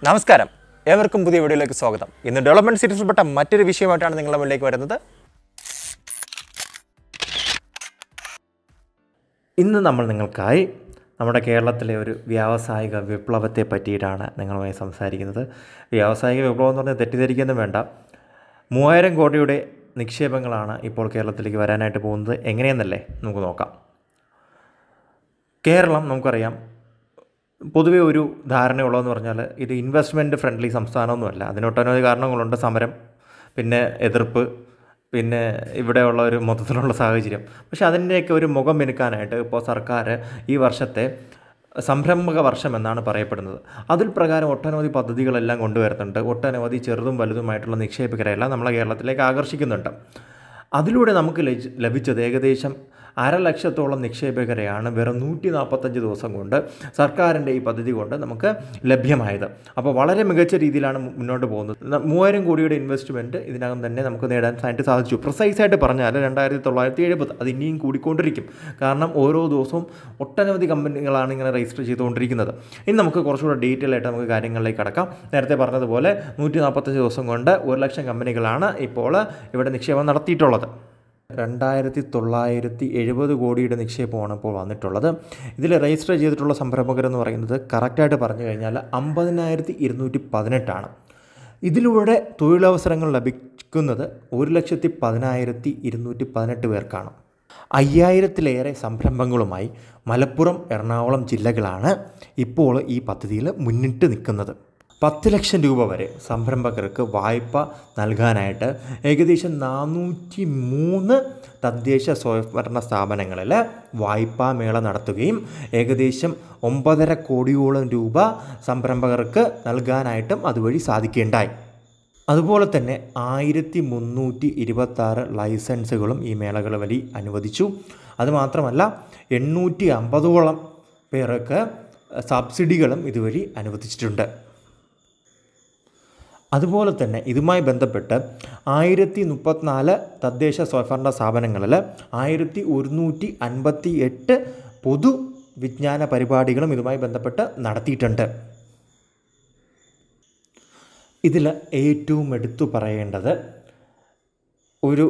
നമസ്കാരം, ഏവർക്കും പുതിയ വീഡിയോയിലേക്ക് സ്വാഗതം. ഇന്ന് ഡെവലപ്മെന്റ് സീരീസിൽപ്പെട്ട മറ്റൊരു വിഷയമായിട്ടാണ് നിങ്ങളുടെ മുന്നിലേക്ക് വരുന്നത്. ഇന്ന് നമ്മൾ നിങ്ങൾക്കായി നമ്മുടെ കേരളത്തിലെ ഒരു വ്യാവസായിക വിപ്ലവത്തെ പറ്റിയിട്ടാണ് നിങ്ങളുമായി സംസാരിക്കുന്നത്. വ്യാവസായിക വിപ്ലവം എന്ന് പറഞ്ഞാൽ തെറ്റിദ്ധരിക്കൊന്നും വേണ്ട. 3000 കോടിയുടെ നിക്ഷേപങ്ങളാണ് ഇപ്പോൾ കേരളത്തിലേക്ക് വരാനായിട്ട് പോകുന്നത്. എങ്ങനെയെന്നല്ലേ നമുക്ക് നോക്കാം. കേരളം നമുക്കറിയാം, പൊതുവെ ഒരു ധാരണയുള്ളതെന്ന് പറഞ്ഞാൽ ഇത് ഇൻവെസ്റ്റ്മെൻറ്റ് ഫ്രണ്ട്ലി സംസ്ഥാനമൊന്നുമല്ല. അതിനൊട്ടനവധി കാരണങ്ങളുണ്ട്. സമരം, പിന്നെ എതിർപ്പ്, പിന്നെ ഇവിടെയുള്ള ഒരു മൊത്തത്തിലുള്ള സാഹചര്യം. പക്ഷേ അതിൻ്റെയൊക്കെ ഒരു മുഖം മിനുക്കാനായിട്ട് ഇപ്പോൾ സർക്കാർ ഈ വർഷത്തെ സംരംഭക വർഷം എന്നാണ് പറയപ്പെടുന്നത്. അതിൽ പ്രകാരം ഒട്ടനവധി പദ്ധതികളെല്ലാം കൊണ്ടുവരുന്നുണ്ട്. ഒട്ടനവധി ചെറുതും വലുതുമായിട്ടുള്ള നിക്ഷേപകരെല്ലാം നമ്മളെ കേരളത്തിലേക്ക് ആകർഷിക്കുന്നുണ്ട്. അതിലൂടെ നമുക്ക് ലഭിച്ചത് ഏകദേശം 500,000 നിക്ഷേപകരെയാണ് വെറും 145 ദിവസം കൊണ്ട് സർക്കാരിൻ്റെ ഈ പദ്ധതി കൊണ്ട് നമുക്ക് ലഭ്യമായത്. അപ്പോൾ വളരെ മികച്ച രീതിയിലാണ് മുന്നോട്ട് പോകുന്നത്. 3000 കോടിയുടെ ഇൻവെസ്റ്റ്മെൻറ്റ് ഇതിനകം തന്നെ നമുക്ക് നേടാനായിട്ട് സാധിച്ചു. പ്രിസൈസായിട്ട് പറഞ്ഞാൽ 2970. അത് ഇനിയും കൂടിക്കൊണ്ടിരിക്കും. കാരണം ഓരോ ദിവസവും ഒട്ടനവധി കമ്പനികളാണ് ഇങ്ങനെ രജിസ്റ്റർ ചെയ്തുകൊണ്ടിരിക്കുന്നത്. ഇനി നമുക്ക് കുറച്ചുകൂടെ ഡീറ്റെയിൽ ആയിട്ട് നമുക്ക് കാര്യങ്ങളിലേക്ക് കടക്കാം. നേരത്തെ പറഞ്ഞതുപോലെ 145 ദിവസം കൊണ്ട് 1,00,000 കമ്പനികളാണ് ഇപ്പോൾ ഇവിടെ നിക്ഷേപം നടത്തിയിട്ടുള്ളത്. 2,970 കോടിയുടെ നിക്ഷേപമാണ് ഇപ്പോൾ വന്നിട്ടുള്ളത്. ഇതിൽ രജിസ്റ്റർ ചെയ്തിട്ടുള്ള സംരംഭകരെന്ന് പറയുന്നത് കറക്റ്റായിട്ട് പറഞ്ഞു കഴിഞ്ഞാൽ 50,218 ഇതിലൂടെ തൊഴിലവസരങ്ങൾ ലഭിക്കുന്നത് 1,10,218 പേർക്കാണ്. 5,000-ലേറെ സംരംഭങ്ങളുമായി മലപ്പുറം, എറണാകുളം ജില്ലകളാണ് ഇപ്പോൾ ഈ പദ്ധതിയിൽ മുന്നിട്ട് നിൽക്കുന്നത്. 10 ലക്ഷം രൂപ വരെ സംരംഭകർക്ക് വായ്പ നൽകാനായിട്ട് ഏകദേശം 403 തദ്ദേശ സ്വയംഭരണ സ്ഥാപനങ്ങളിൽ വായ്പാ മേള നടത്തുകയും ഏകദേശം 9.5 കോടിയോളം രൂപ സംരംഭകർക്ക് നൽകാനായിട്ടും അതുവഴി സാധിക്കുകയുണ്ടായി. അതുപോലെ തന്നെ 1,326 ലൈസൻസുകളും ഈ മേളകൾ വഴി അനുവദിച്ചു. അതുമാത്രമല്ല 850ഓളം പേർക്ക് സബ്സിഡികളും ഇതുവഴി അനുവദിച്ചിട്ടുണ്ട്. അതുപോലെ തന്നെ ഇതുമായി ബന്ധപ്പെട്ട് 1034 തദ്ദേശ സ്വയംഭരണ സ്ഥാപനങ്ങളിൽ 1158 പൊതുവിജ്ഞാന പരിപാടികളും ഇതുമായി ബന്ധപ്പെട്ട് നടത്തിയിട്ടുണ്ട്. ഇതിൽ ഏറ്റവും എടുത്തു പറയേണ്ടത് ഒരു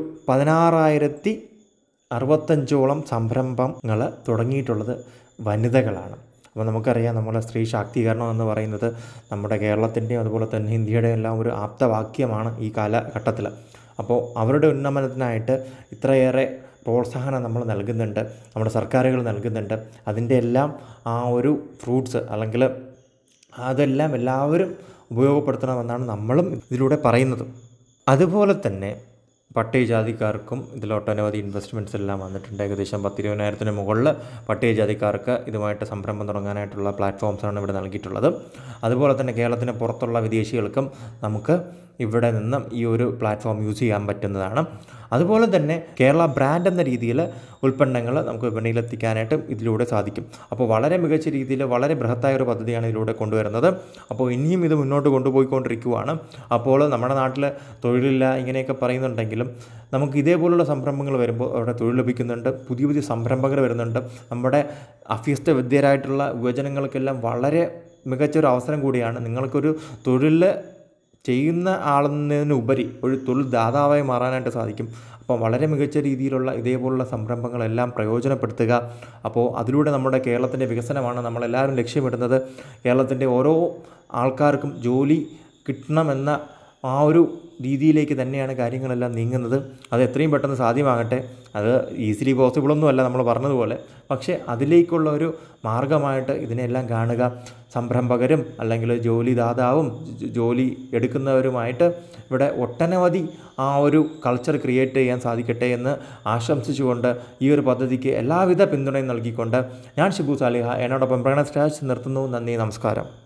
16,065ഓളം സംരംഭങ്ങൾ തുടങ്ങിയിട്ടുള്ളത് വനിതകളാണ്. അപ്പോൾ നമുക്കറിയാം, നമ്മുടെ സ്ത്രീ ശാക്തീകരണം എന്ന് പറയുന്നത് നമ്മുടെ കേരളത്തിൻ്റെയും അതുപോലെ തന്നെ ഇന്ത്യയുടെയും എല്ലാം ഒരു ആപ്തവാക്യമാണ് ഈ കാലഘട്ടത്തിൽ. അപ്പോൾ അവരുടെ ഉന്നമനത്തിനായിട്ട് ഇത്രയേറെ പ്രോത്സാഹനം നമ്മൾ നൽകുന്നുണ്ട്, നമ്മുടെ സർക്കാരുകൾ നൽകുന്നുണ്ട്. അതിൻ്റെ എല്ലാം ആ ഒരു ഫ്രൂട്ട്സ് അല്ലെങ്കിൽ അതെല്ലാം എല്ലാവരും ഉപയോഗപ്പെടുത്തണമെന്നാണ് നമ്മളും ഇതിലൂടെ പറയുന്നത്. അതുപോലെ തന്നെ പട്ടികജാതിക്കാർക്കും ഇതിലൊട്ടനവധി ഇൻവെസ്റ്റ്മെൻറ്റ്സ് എല്ലാം വന്നിട്ടുണ്ട്. ഏകദേശം 10,20,000-ന് മുകളിൽ പട്ടികജാതിക്കാർക്ക് ഇതുമായിട്ട് സംരംഭം തുടങ്ങാനായിട്ടുള്ള പ്ലാറ്റ്ഫോംസാണ് ഇവിടെ നൽകിയിട്ടുള്ളത്. അതുപോലെ തന്നെ കേരളത്തിന് പുറത്തുള്ള വിദേശികൾക്കും നമുക്ക് ഇവിടെ നിന്നും ഈ ഒരു പ്ലാറ്റ്ഫോം യൂസ് ചെയ്യാൻ പറ്റുന്നതാണ്. അതുപോലെ തന്നെ കേരള ബ്രാൻഡ് എന്ന രീതിയിൽ ഉൽപ്പന്നങ്ങൾ നമുക്ക് വിപണിയിലെത്തിക്കാനായിട്ടും ഇതിലൂടെ സാധിക്കും. അപ്പോൾ വളരെ മികച്ച രീതിയിൽ വളരെ ബൃഹത്തായ ഒരു പദ്ധതിയാണ് ഇതിലൂടെ കൊണ്ടുവരുന്നത്. അപ്പോൾ ഇനിയും ഇത് മുന്നോട്ട് കൊണ്ടുപോയിക്കൊണ്ടിരിക്കുകയാണ്. അപ്പോൾ നമ്മുടെ നാട്ടിൽ തൊഴിലില്ല ഇങ്ങനെയൊക്കെ പറയുന്നുണ്ടെങ്കിലും നമുക്ക് ഇതേപോലുള്ള സംരംഭങ്ങൾ വരുമ്പോൾ അവിടെ തൊഴിൽ ലഭിക്കുന്നുണ്ട്. പുതിയ പുതിയ സംരംഭങ്ങൾ വരുന്നുണ്ട്. നമ്മുടെ അഭ്യസ്ത വിദ്യരായിട്ടുള്ള യുവജനങ്ങൾക്കെല്ലാം വളരെ മികച്ചൊരു അവസരം കൂടിയാണ്. നിങ്ങൾക്കൊരു തൊഴിൽ ചെയ്യുന്ന ആളെന്നതിനുപരി ഒരു തൊഴിൽ ദാതാവായി മാറാനായിട്ട് സാധിക്കും. അപ്പോൾ വളരെ മികച്ച രീതിയിലുള്ള ഇതേപോലുള്ള സംരംഭങ്ങളെല്ലാം പ്രയോജനപ്പെടുത്തുക. അപ്പോൾ അതിലൂടെ നമ്മുടെ കേരളത്തിൻ്റെ വികസനമാണ് നമ്മളെല്ലാവരും ലക്ഷ്യമിടുന്നത്. കേരളത്തിൻ്റെ ഓരോ ആൾക്കാർക്കും ജോലി കിട്ടണമെന്ന ആ ഒരു രീതിയിലേക്ക് തന്നെയാണ് കാര്യങ്ങളെല്ലാം നീങ്ങുന്നത്. അത് എത്രയും പെട്ടെന്ന് സാധ്യമാകട്ടെ. അത് ഈസിലി പോസിബിളൊന്നുമല്ല നമ്മൾ പറഞ്ഞതുപോലെ. പക്ഷേ അതിലേക്കുള്ള ഒരു മാർഗമായിട്ട് ഇതിനെല്ലാം കാണുക. സംരംഭകരും അല്ലെങ്കിൽ ജോലിദാതാവും ജോലി എടുക്കുന്നവരുമായിട്ട് ഇവിടെ ഒട്ടനവധി ആ ഒരു കൾച്ചർ ക്രിയേറ്റ് ചെയ്യാൻ സാധിക്കട്ടെ എന്ന് ആശംസിച്ചുകൊണ്ട് ഈ ഒരു പദ്ധതിക്ക് എല്ലാവിധ പിന്തുണയും നൽകിക്കൊണ്ട് ഞാൻ ഷിബു സാലിഹ എന്നോടൊപ്പം പ്രണസ് രാജ് നിർത്തുന്നു. നന്ദി, നമസ്കാരം.